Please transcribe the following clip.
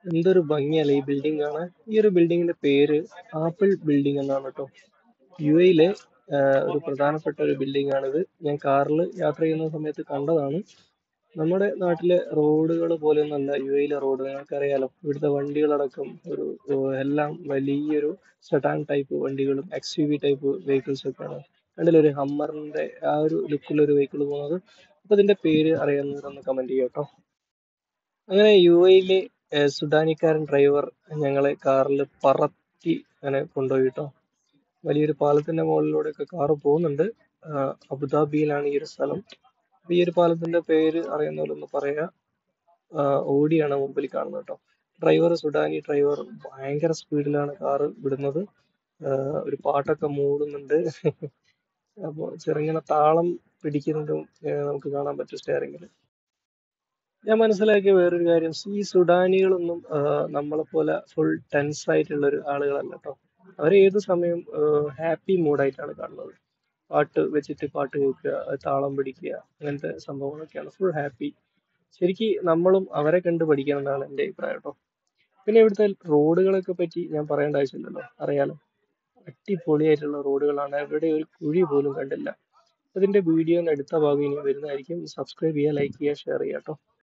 എന്തൊരു ഭംഗിയല്ലേ ഈ ബിൽഡിംഗ് കാണാൻ. ഈ ഒരു ബിൽഡിങ്ങിന്റെ പേര് ആപ്പിൾ ബിൽഡിംഗ് എന്നാണ് കേട്ടോ. യു എയിലെ ഒരു പ്രധാനപ്പെട്ട ഒരു ബിൽഡിംഗ് ആണിത്. ഞാൻ കാറിൽ യാത്ര ചെയ്യുന്ന സമയത്ത് കണ്ടതാണ്. നമ്മുടെ നാട്ടിലെ റോഡുകൾ പോലെയൊന്നല്ല യു എയിലെ റോഡ്. നിങ്ങൾക്കറിയാലോ, ഇവിടുത്തെ വണ്ടികളടക്കം എല്ലാം വലിയൊരു സെഡാൻ ടൈപ്പ് വണ്ടികളും X U V type vehicles ഒക്കെയാണ്. കണ്ടില്ലേ, ഒരു ഹമ്മറിന്റെ ആ ഒരു ലുക്കുള്ള ഒരു വെഹിക്കിൾ പോകുന്നത്. അപ്പൊ ഇതിന്റെ പേര് അറിയാവുന്നവരൊന്ന് കമന്റ് ചെയ്യാം കേട്ടോ. അങ്ങനെ യു എയിലെ സുഡാനിക്കാരൻ ഡ്രൈവർ ഞങ്ങളെ കാറിൽ പറത്തി അങ്ങനെ കൊണ്ടുപോയി കേട്ടോ. വലിയൊരു പാലത്തിന്റെ മുകളിലൂടെയൊക്കെ കാറ് പോകുന്നുണ്ട്. അബുദാബിയിലാണ് ഈ ഒരു സ്ഥലം. അപ്പൊ ഈ ഒരു പാലത്തിന്റെ പേര് അറിയുന്നവരൊന്ന് പറയാ. ഓടിയാണ് മുമ്പിൽ കാണുന്നത് കേട്ടോ. ഡ്രൈവർ, സുഡാനി ഡ്രൈവർ ഭയങ്കര സ്പീഡിലാണ് കാറ് വിടുന്നത്. ഒരു പാട്ടൊക്കെ മൂടുന്നുണ്ട്. അപ്പോൾ ചെറുങ്ങനെ താളം പിടിക്കുന്നതും നമുക്ക് കാണാൻ പറ്റും സ്റ്റിയറിംഗിൽ. ഞാൻ മനസ്സിലാക്കിയ വേറൊരു കാര്യം, ഈ സുഡാനികളൊന്നും നമ്മളെ പോലെ ഫുൾ ടെൻസ് ആയിട്ടുള്ള ഒരു ആളുകളല്ല കേട്ടോ. അവർ ഏത് സമയം ഹാപ്പി മൂഡായിട്ടാണ് കാണുന്നത്. പാട്ട് വെച്ചിട്ട് പാട്ട് കേൾക്കുക, താളം പിടിക്കുക, അങ്ങനത്തെ സംഭവങ്ങളൊക്കെയാണ്. Full happy. ശരിക്ക് നമ്മളും അവരെ കണ്ട് പഠിക്കണം എന്നാണ് എൻ്റെ അഭിപ്രായം കേട്ടോ. പിന്നെ ഇവിടുത്തെ റോഡുകളൊക്കെ പറ്റി ഞാൻ പറയേണ്ട ആവശ്യമില്ലല്ലോ, അറിയാലോ. അടിപൊളിയായിട്ടുള്ള റോഡുകളാണ്, എവിടെ ഒരു കുഴി പോലും കണ്ടില്ല. അതിന്റെ വീഡിയോയുടെ അടുത്ത ഭാഗം ഇനി വരുന്നതായിരിക്കും. സബ്സ്ക്രൈബ് ചെയ്യുക, ലൈക്ക് ചെയ്യുക, ഷെയർ ചെയ്യുക കേട്ടോ.